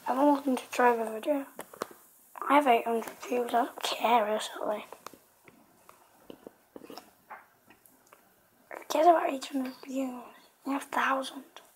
I'm looking to try the video. I have 800 views, I don't care, recently. Forget about 800 views. I have 1,000.